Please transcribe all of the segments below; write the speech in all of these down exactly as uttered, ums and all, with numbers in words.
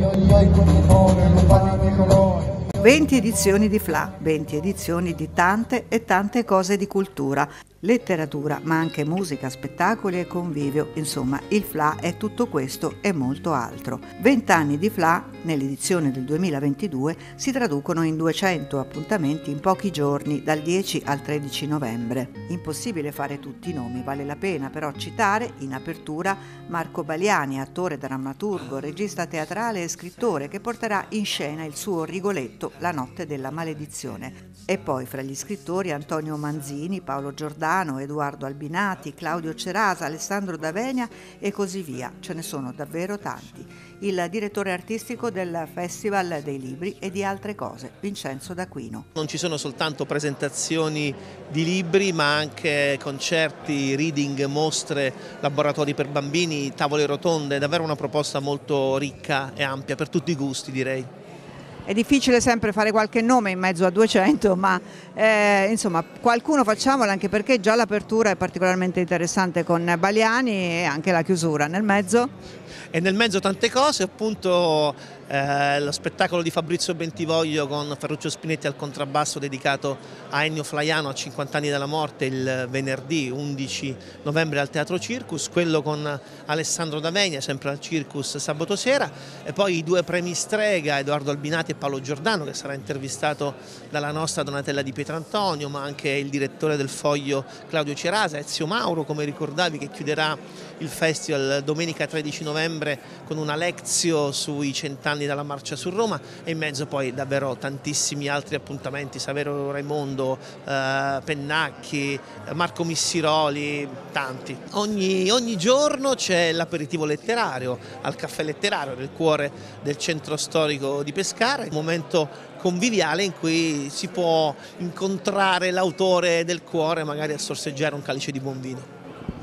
venti edizioni di F L A, venti edizioni di tante e tante cose di cultura, letteratura, ma anche musica, spettacoli e convivio. Insomma, il F L A è tutto questo e molto altro. venti anni di F L A nell'edizione del duemilaventidue si traducono in duecento appuntamenti in pochi giorni, dal dieci al tredici novembre. Impossibile fare tutti i nomi, vale la pena però citare in apertura Marco Baliani, attore, drammaturgo, regista teatrale e scrittore, che porterà in scena il suo Rigoletto, La notte della maledizione. E poi fra gli scrittori Antonio Manzini, Paolo Giordano, Edoardo Albinati, Claudio Cerasa, Alessandro D'Avenia e così via. Ce ne sono davvero tanti. Il direttore artistico del Festival dei Libri e di altre cose, Vincenzo D'Aquino. Non ci sono soltanto presentazioni di libri, ma anche concerti, reading, mostre, laboratori per bambini, tavole rotonde, davvero una proposta molto ricca e ampia per tutti i gusti, direi. È difficile sempre fare qualche nome in mezzo a duecento, ma eh, insomma qualcuno facciamolo, anche perché già l'apertura è particolarmente interessante con Baliani e anche la chiusura. Nel mezzo? E nel mezzo tante cose, appunto eh, lo spettacolo di Fabrizio Bentivoglio con Ferruccio Spinetti al contrabbasso dedicato a Ennio Flaiano a cinquanta anni dalla morte il venerdì undici novembre al Teatro Circus, quello con Alessandro D'Avenia sempre al Circus sabato sera, e poi i due premi Strega, Edoardo Albinati e Paolo Giordano, che sarà intervistato dalla nostra Donatella Di Pietrantonio, ma anche il direttore del Foglio Claudio Cerasa, Ezio Mauro, come ricordavi, che chiuderà il festival domenica tredici novembre con una lezione sui cent'anni dalla marcia su Roma, e in mezzo poi davvero tantissimi altri appuntamenti, Saverio Raimondo, eh, Pennacchi, Marco Missiroli, tanti. Ogni, ogni giorno c'è l'aperitivo letterario al Caffè Letterario nel cuore del centro storico di Pescara, un momento conviviale in cui si può incontrare l'autore del cuore, magari a sorseggiare un calice di buon vino.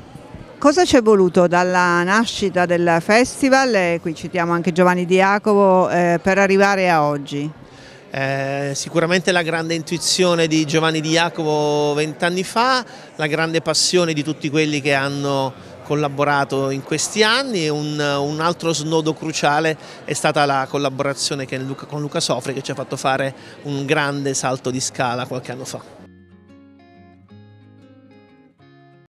Cosa ci è voluto dalla nascita del festival, e qui citiamo anche Giovanni Di Jacopo, eh, per arrivare a oggi? Eh, sicuramente la grande intuizione di Giovanni Di Jacopo vent'anni fa, la grande passione di tutti quelli che hanno collaborato in questi anni, e un, un altro snodo cruciale è stata la collaborazione che Luca, con Luca Sofri, che ci ha fatto fare un grande salto di scala qualche anno fa.